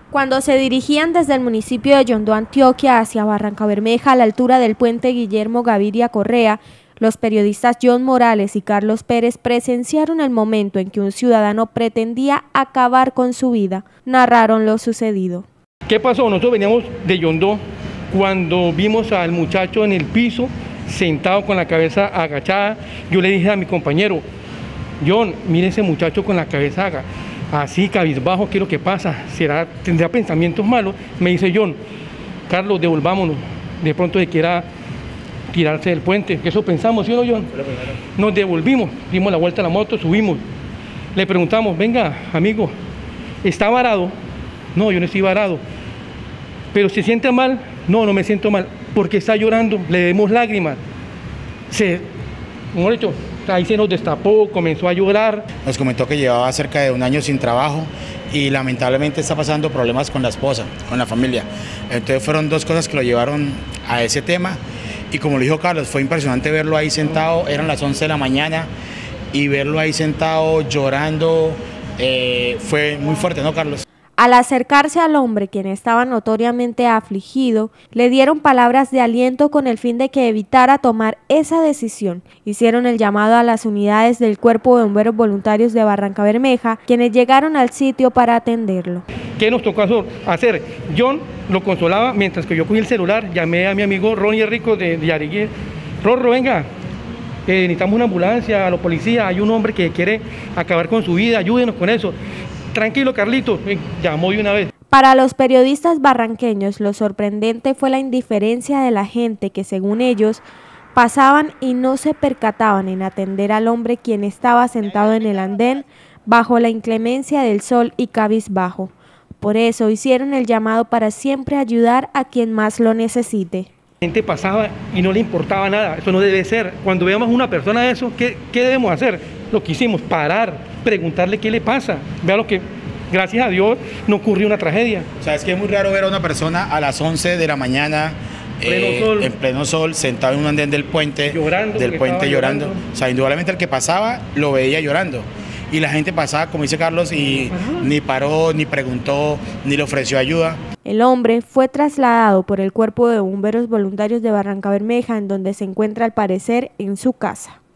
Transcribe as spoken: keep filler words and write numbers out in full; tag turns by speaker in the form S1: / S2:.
S1: Cuando se dirigían desde el municipio de Yondó, Antioquia, hacia Barrancabermeja, a la altura del puente Guillermo Gaviria Correa, los periodistas John Morales y Carlos Pérez presenciaron el momento en que un ciudadano pretendía acabar con su vida. Narraron lo sucedido.
S2: ¿Qué pasó? Nosotros veníamos de Yondó cuando vimos al muchacho en el piso, sentado con la cabeza agachada. Yo le dije a mi compañero, John, mire ese muchacho con la cabeza agachada. Así, cabizbajo, ¿qué es lo que pasa? ¿Será, ¿Tendrá pensamientos malos? Me dice John, Carlos, devolvámonos. De pronto se quiera tirarse del puente. Que eso pensamos, ¿sí o no, John? Nos devolvimos, dimos la vuelta a la moto, subimos. Le preguntamos, venga, amigo, ¿está varado? No, yo no estoy varado. ¿Pero se siente mal? No, no me siento mal. Porque está llorando, le vemos lágrimas. Se, como he dicho, ahí se nos destapó, comenzó a llorar.
S3: Nos comentó que llevaba cerca de un año sin trabajo y lamentablemente está pasando problemas con la esposa, con la familia. Entonces fueron dos cosas que lo llevaron a ese tema y como lo dijo Carlos, fue impresionante verlo ahí sentado, eran las once de la mañana y verlo ahí sentado llorando, eh, fue muy fuerte, ¿no, Carlos?
S1: Al acercarse al hombre, quien estaba notoriamente afligido, le dieron palabras de aliento con el fin de que evitara tomar esa decisión. Hicieron el llamado a las unidades del Cuerpo de Bomberos Voluntarios de Barrancabermeja, quienes llegaron al sitio para atenderlo.
S2: ¿Qué nos tocó hacer? John lo consolaba mientras que yo cogí el celular, llamé a mi amigo Ronnie Rico de, de Yariguí. Rorro, venga, eh, necesitamos una ambulancia, a los policías, hay un hombre que quiere acabar con su vida, ayúdenos con eso. Tranquilo, Carlito, llamó de una vez.
S1: Para los periodistas barranqueños, lo sorprendente fue la indiferencia de la gente que, según ellos, pasaban y no se percataban en atender al hombre quien estaba sentado en el andén bajo la inclemencia del sol y cabizbajo. Por eso hicieron el llamado para siempre ayudar a quien más lo necesite.
S2: La gente pasaba y no le importaba nada, eso no debe ser. Cuando veamos a una persona de eso, ¿qué, qué debemos hacer? Lo que hicimos, parar, preguntarle qué le pasa. Vea lo que, gracias a Dios, no ocurrió una tragedia.
S3: O sea, es que es muy raro ver a una persona a las once de la mañana,
S2: pleno
S3: eh,
S2: sol.
S3: en pleno sol, sentado en un andén del puente,
S2: llorando,
S3: del puente llorando.
S2: llorando.
S3: O sea, indudablemente el que pasaba lo veía llorando. Y la gente pasaba, como dice Carlos, y ni paró, ni preguntó, ni le ofreció ayuda.
S1: El hombre fue trasladado por el Cuerpo de Bomberos Voluntarios de Barrancabermeja, en donde se encuentra al parecer en su casa.